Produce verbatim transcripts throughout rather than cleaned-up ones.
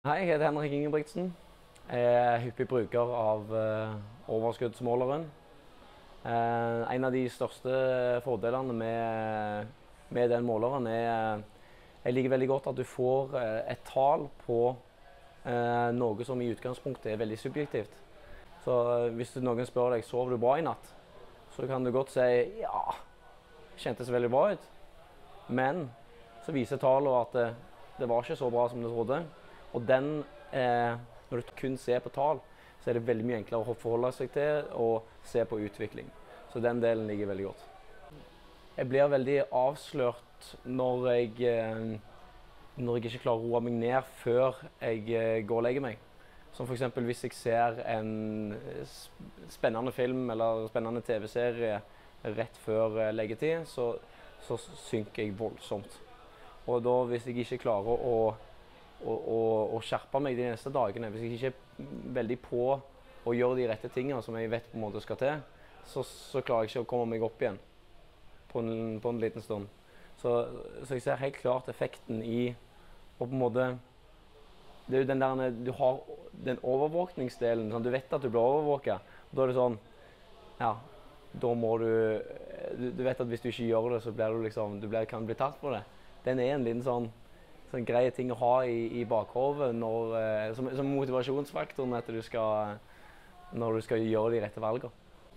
Hei, jeg heter Henrik Ingebrigtsen. Jeg er hyppig bruker av uh, overskuddsmåleren. Uh, en av de største fordelene med, med den måleren er jeg liker veldig godt at du får uh, et tall på uh, noe som i utgangspunktet er veldig subjektivt. Så uh, hvis noen spør deg, sover du bra i natt? Så kan du godt si, ja, kjentes veldig bra ut. Men så viser tallet at det, det var ikke så bra som du trodde. Og den, eh, når du kun ser på tall, så er det veldig mye enklere å forholde seg til og se på utvikling. Så den delen ligger veldig godt. Jeg blir veldig avslørt når jeg, eh, når jeg ikke klarer å roe meg ned før jeg eh, går og legger meg. Som for eksempel hvis jeg ser en spennende film eller spennende T V-serie rett før eh, leggetid, så, så synker jeg voldsomt. Og da hvis jeg ikke klarer å Og, og, og skjerpe meg de neste dagene. Hvis jeg ikke er veldig på å gjøre de rette tingene som jeg vet på en måte skal til, så, så klarer jeg ikke å komme meg opp igjen på en, på en liten stund. Så, så jeg ser helt klart effekten i å på en måte Det er jo den der du har den overvåkningsdelen. Sånn, du vet at du blir overvåket. Da er det sånn Ja, da må du Du, du vet at hvis du ikke gjør det, så blir du liksom Du blir, kan bli tatt på det. Den er en liten sånn sånn greie ting å ha i, i bakhovet når, eh, som, som motivasjonsfaktoren at du skal, når du skal gjøre de rette valgene.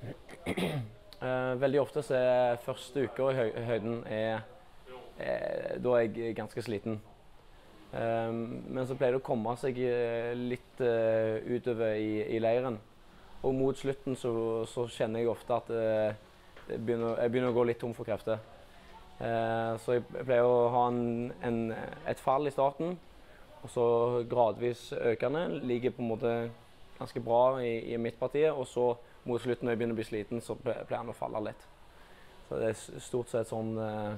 eh, veldig ofte så er første uka i høy, høyden er, eh, da er jeg ganske sliten. Eh, men så pleier det å komme seg litt eh, utover i, i leiren. Og mot slutten så, så kjenner jeg ofte at eh, jeg, begynner, jeg begynner å gå litt tom for krefter. Uh, så jeg pleier å ha en, en, et fall i starten, og så gradvis økende. Ligger på en måte ganske bra i, i midtpartiet, og så mot slutten når jeg begynner å bli sliten, så pleier han å falle litt. Så det er stort sett sånn, uh,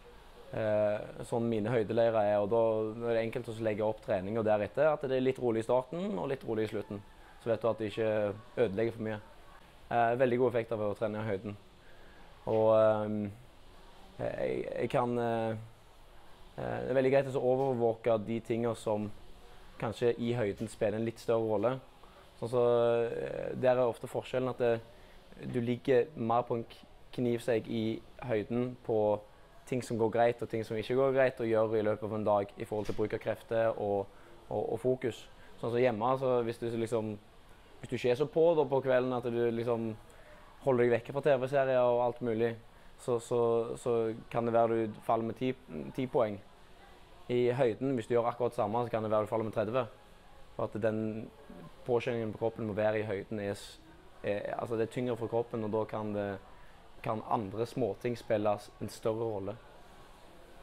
uh, sånn mine høydeleirer er, og da er det enkelt å legge opp trening og deretter at det er litt rolig i starten og litt rolig i slutten. Så vet du at det ikke ødelegger for mye. Uh, veldig god effekt av å trene i høyden. Og um, Jeg, jeg kan, eh, det er veldig greit å overvåke de tingene som kanskje i høyden spiller en litt større rolle. Sånn så, der er ofte forskjellen at det, du ligger mer på en knivsegg i høyden på ting som går greit og ting som ikke går greit å gjøre i løpet av en dag i forhold til bruk av krefter og, og, og fokus. Sånn så hjemme, så hvis du, liksom, hvis du ikke er så på da på kvelden at du liksom holder deg vekke fra T V-serier og alt mulig, Så, så, så kan det være du faller med ti poeng. I høyden, hvis du gjør akkurat det samme, så kan det være du faller med tretti. For at den påkjenningen på kroppen må være i høyden er, er, altså det er tyngre for kroppen, og da kan, det, kan andre småting spille en større rolle.